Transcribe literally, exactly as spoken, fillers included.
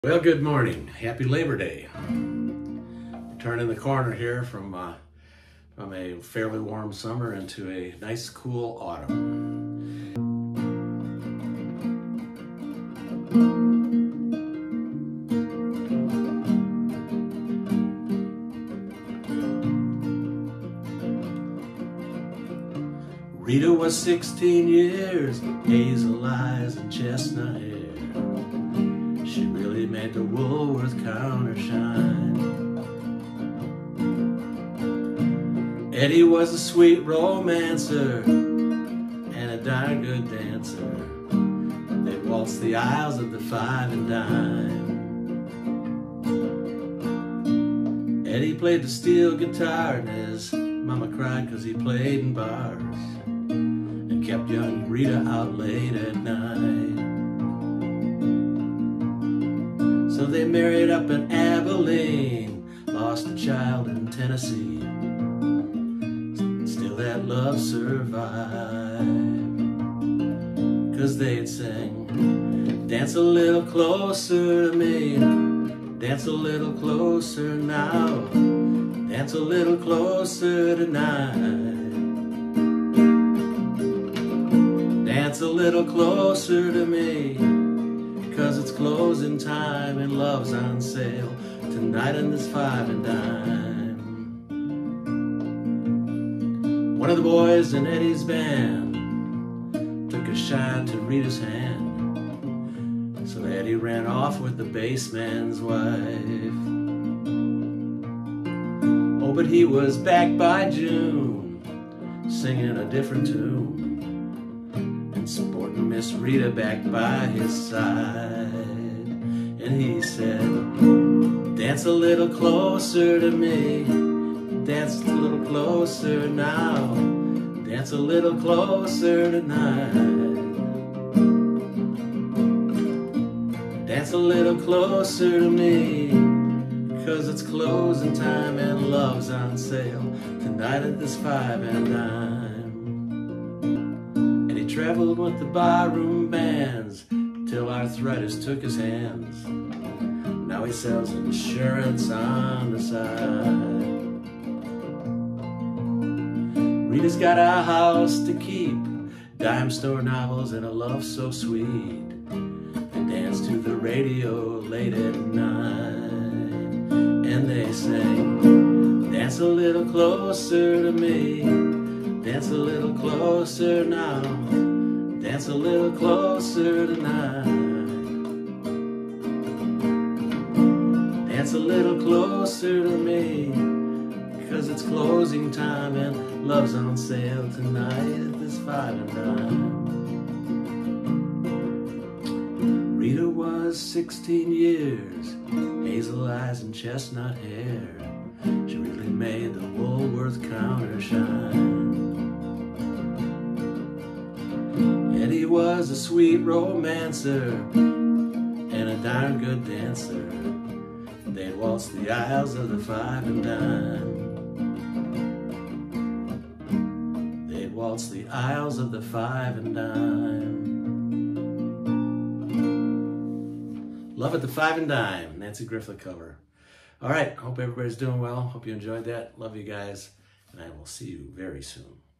Well, good morning. Happy Labor Day. We're turning the corner here from uh, from a fairly warm summer into a nice, cool autumn. Rita was sixteen years, hazel eyes and chestnut hair. She really made the Woolworth counter shine. Eddie was a sweet romancer and a darn good dancer. They waltzed the aisles of the five and dime. Eddie played the steel guitar and his mama cried 'cause he played in bars and kept young Rita out late at night. So they married up in Abilene, lost a child in Tennessee. Still that love survived, 'cause they'd sing, dance a little closer to me, dance a little closer now, dance a little closer tonight, dance a little closer to me, 'cause it's closing time and love's on sale tonight in this five and dime. One of the boys in Eddie's band took a shine to Rita's hand, so Eddie ran off with the bassman's wife. Oh, but he was back by June, singing a different tune and sporting Miss Rita back by his side. And he said, dance a little closer to me, dance a little closer now, dance a little closer tonight, dance a little closer to me, 'cause it's closing time and love's on sale tonight at this five and dime. And he traveled with the barroom bands till arthritis took his hands. Now he sells insurance on the side. Rita's got a house to keep, dime store novels and a love so sweet. They dance to the radio late at night, and they sing, dance a little closer to me, dance a little closer now, dance a little closer tonight, dance a little closer to me, 'cause it's closing time and love's on sale tonight at this five and dime. Rita was sixteen years, hazel eyes and chestnut hair. She really made the Woolworth counter shine. Eddie was a sweet romancer and a darn good dancer. They'd waltz the aisles of the five and dime. They'd waltz the aisles of the five and dime. Love at the five and dime, Nanci Griffith cover. All right, hope everybody's doing well. Hope you enjoyed that. Love you guys, and I will see you very soon.